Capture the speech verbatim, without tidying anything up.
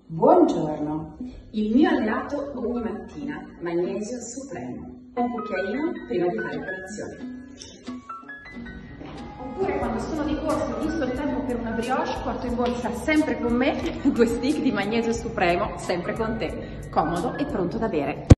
Buongiorno, il mio alleato ogni mattina, magnesio supremo, un cucchiaino prima di fare colazione. Oppure quando sono di corsa e visto il tempo per una brioche, porto in borsa sempre con me due stick di magnesio supremo, sempre con te, comodo e pronto da bere.